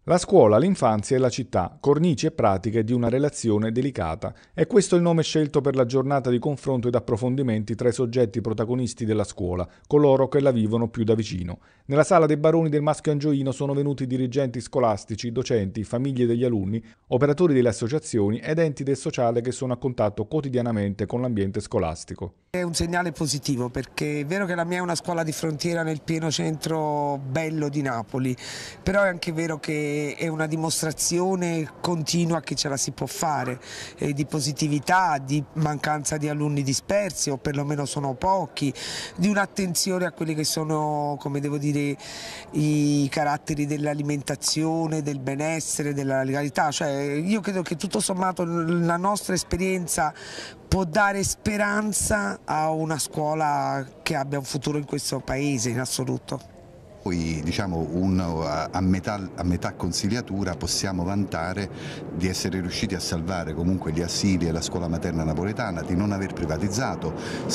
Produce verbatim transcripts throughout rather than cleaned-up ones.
La scuola, l'infanzia e la città, cornici e pratiche di una relazione delicata. È questo il nome scelto per la giornata di confronto ed approfondimenti tra i soggetti protagonisti della scuola, coloro che la vivono più da vicino. Nella sala dei Baroni del Maschio Angioino sono venuti dirigenti scolastici, docenti, famiglie degli alunni, operatori delle associazioni ed enti del sociale che sono a contatto quotidianamente con l'ambiente scolastico. È un segnale positivo perché è vero che la mia è una scuola di frontiera nel pieno centro bello di Napoli, però è anche vero che è una dimostrazione continua che ce la si può fare, eh, di positività, di mancanza di alunni dispersi o perlomeno sono pochi, di un'attenzione a quelli che sono, come devo dire, i caratteri dell'alimentazione, del benessere, della legalità. Cioè, io credo che tutto sommato la nostra esperienza può dare speranza a una scuola che abbia un futuro in questo paese in assoluto. Poi diciamo un, a, metà, a metà consigliatura possiamo vantare di essere riusciti a salvare comunque gli asili e la scuola materna napoletana, di non aver privatizzato,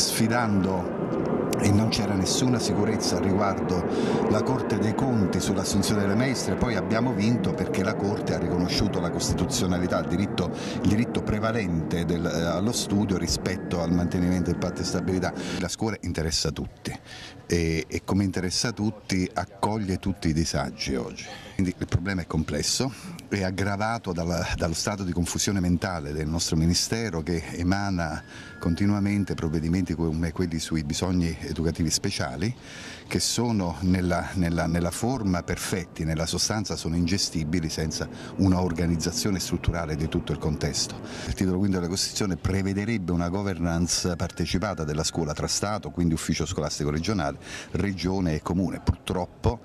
sfidando, e non c'era nessuna sicurezza riguardo la Corte dei Conti sull'assunzione delle maestre. Poi abbiamo vinto perché la Corte ha riconosciuto la costituzionalità, il diritto, il diritto prevalente del, eh, allo studio rispetto al mantenimento del patto di stabilità. La scuola interessa a tutti e, e come interessa a tutti accoglie tutti i disagi oggi. Quindi il problema è complesso, è aggravato dalla, dallo stato di confusione mentale del nostro Ministero che emana continuamente provvedimenti come quelli sui bisogni educativi speciali che sono nella, nella, nella forma perfetti, nella sostanza sono ingestibili senza una organizzazione strutturale di tutto il contesto. Il titolo quinto della Costituzione prevederebbe una governance partecipata della scuola tra Stato, quindi ufficio scolastico regionale, regione e comune. Purtroppo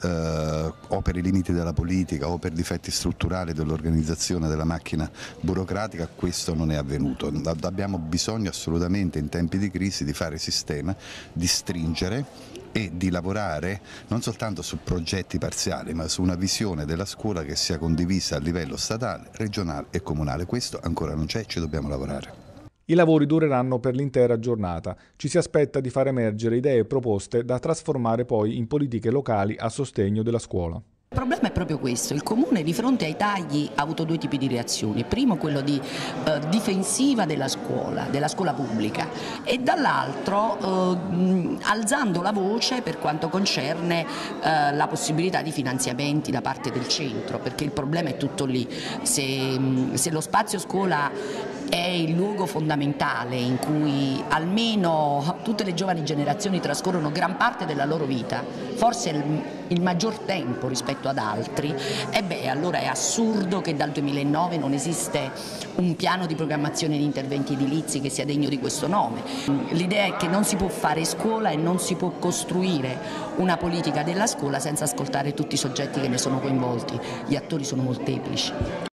eh, o per i limiti della politica o per difetti strutturali dell'organizzazione della macchina burocratica questo non è avvenuto. Abbiamo bisogno assolutamente in tempi di crisi di fare sistema, di stringere e di lavorare non soltanto su progetti parziali ma su una visione della scuola che sia condivisa a livello statale, regionale e comunale. Questo ancora non c'è e ci dobbiamo lavorare. I lavori dureranno per l'intera giornata. Ci si aspetta di far emergere idee e proposte da trasformare poi in politiche locali a sostegno della scuola. Il problema è proprio questo, il Comune di fronte ai tagli ha avuto due tipi di reazioni, primo quello di eh, difensiva della scuola, della scuola pubblica e dall'altro eh, alzando la voce per quanto concerne eh, la possibilità di finanziamenti da parte del centro, perché il problema è tutto lì, se, se lo spazio scuola è il luogo fondamentale in cui almeno tutte le giovani generazioni trascorrono gran parte della loro vita, forse il, il maggior tempo rispetto ad altri, e beh, allora è assurdo che dal duemilanove non esiste un piano di programmazione di interventi edilizi che sia degno di questo nome. L'idea è che non si può fare scuola e non si può costruire una politica della scuola senza ascoltare tutti i soggetti che ne sono coinvolti, gli attori sono molteplici.